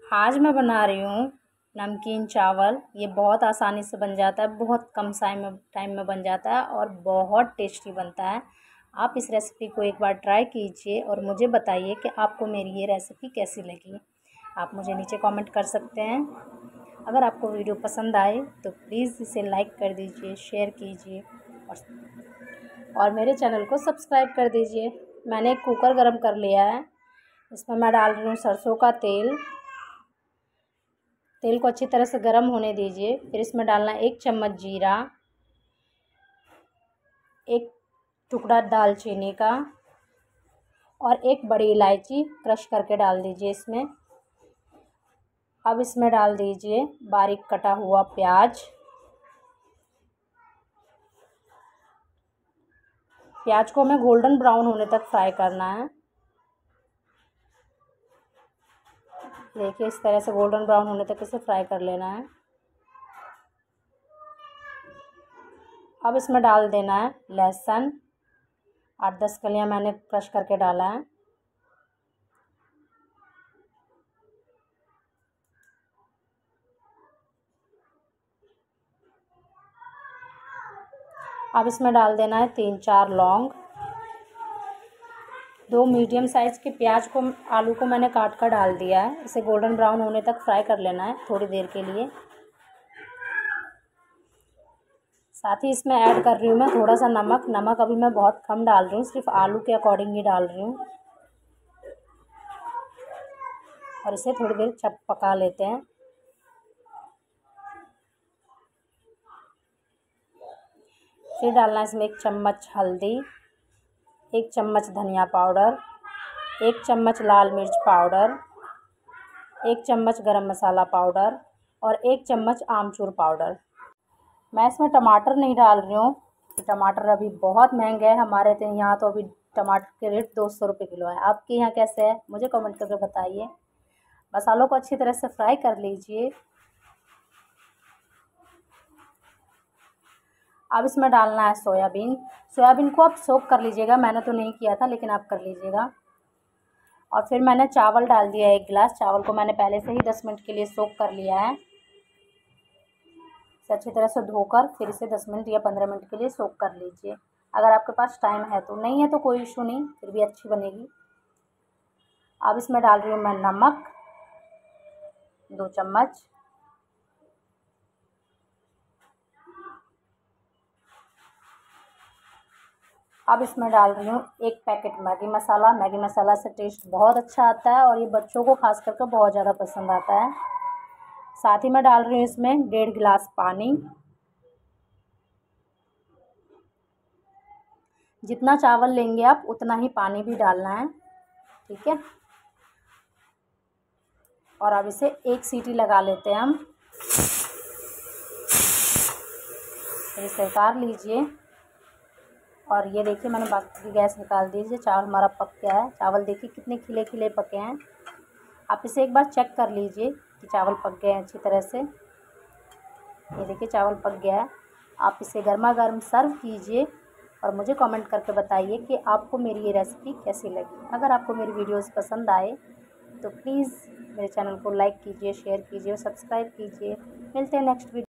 आज मैं बना रही हूँ नमकीन चावल। ये बहुत आसानी से बन जाता है, बहुत कम टाइम में बन जाता है और बहुत टेस्टी बनता है। आप इस रेसिपी को एक बार ट्राई कीजिए और मुझे बताइए कि आपको मेरी ये रेसिपी कैसी लगी। आप मुझे नीचे कमेंट कर सकते हैं। अगर आपको वीडियो पसंद आए तो प्लीज़ इसे लाइक कर दीजिए, शेयर कीजिए और मेरे चैनल को सब्सक्राइब कर दीजिए। मैंने एक कुकर गरम कर लिया है, इसमें मैं डाल रही हूँ सरसों का तेल। तेल को अच्छी तरह से गर्म होने दीजिए। फिर इसमें डालना 1 चम्मच जीरा, 1 टुकड़ा दालचीनी का और 1 बड़ी इलायची क्रश करके डाल दीजिए इसमें। अब इसमें डाल दीजिए बारीक कटा हुआ प्याज। प्याज को हमें गोल्डन ब्राउन होने तक फ्राई करना है। देखिए इस तरह से गोल्डन ब्राउन होने तक इसे फ्राई कर लेना है। अब इसमें डाल देना है लहसुन। 8-10 कलियां मैंने क्रश करके डाला है। अब इसमें डाल देना है 3-4 लौंग। 2 मीडियम साइज़ के प्याज को, आलू को मैंने काट कर डाल दिया है। इसे गोल्डन ब्राउन होने तक फ्राई कर लेना है थोड़ी देर के लिए। साथ ही इसमें ऐड कर रही हूँ मैं थोड़ा सा नमक। नमक अभी मैं बहुत कम डाल रही हूँ, सिर्फ आलू के अकॉर्डिंग ही डाल रही हूँ। और इसे थोड़ी देर पका लेते हैं। फिर डालना है इसमें 1 चम्मच हल्दी, 1 चम्मच धनिया पाउडर, 1 चम्मच लाल मिर्च पाउडर, 1 चम्मच गरम मसाला पाउडर और 1 चम्मच आमचूर पाउडर। मैं इसमें टमाटर नहीं डाल रही हूँ, टमाटर अभी बहुत महंगे हैं हमारे यहाँ। तो अभी टमाटर के रेट 200 रुपये किलो है। आपके यहाँ कैसे है मुझे कमेंट करके बताइए। मसालों को अच्छी तरह से फ्राई कर लीजिए। अब इसमें डालना है सोयाबीन। सोयाबीन को आप सोक कर लीजिएगा, मैंने तो नहीं किया था लेकिन आप कर लीजिएगा। और फिर मैंने चावल डाल दिया 1 गिलास। चावल को मैंने पहले से ही 10 मिनट के लिए सोक कर लिया है। इसे अच्छी तरह से धोकर फिर इसे 10 मिनट या 15 मिनट के लिए सोक कर लीजिए। अगर आपके पास टाइम है तो, नहीं है तो कोई इशू नहीं, फिर भी अच्छी बनेगी। अब इसमें डाल रही हूँ मैं नमक 2 चम्मच। अब इसमें डाल रही हूँ 1 packet Maggi masala. Maggi masala से टेस्ट बहुत अच्छा आता है और ये बच्चों को खास करके बहुत ज़्यादा पसंद आता है। साथ ही मैं डाल रही हूँ इसमें 1.5 गिलास पानी। जितना चावल लेंगे आप उतना ही पानी भी डालना है, ठीक है। और अब इसे 1 सीटी लगा लेते हैं हम। इसे उतार लीजिए और ये देखिए मैंने बाकी की गैस निकाल दीजिए। चावल हमारा पक गया है। चावल देखिए कितने खिले खिले पके हैं। आप इसे एक बार चेक कर लीजिए कि चावल पक गए हैं अच्छी तरह से। ये देखिए चावल पक गया है। आप इसे गर्मा गर्म सर्व कीजिए और मुझे कमेंट करके बताइए कि आपको मेरी ये रेसिपी कैसी लगी। अगर आपको मेरी वीडियोस पसंद आए तो प्लीज़ मेरे चैनल को लाइक कीजिए, शेयर कीजिए और सब्सक्राइब कीजिए। मिलते हैं नेक्स्ट वीडियो।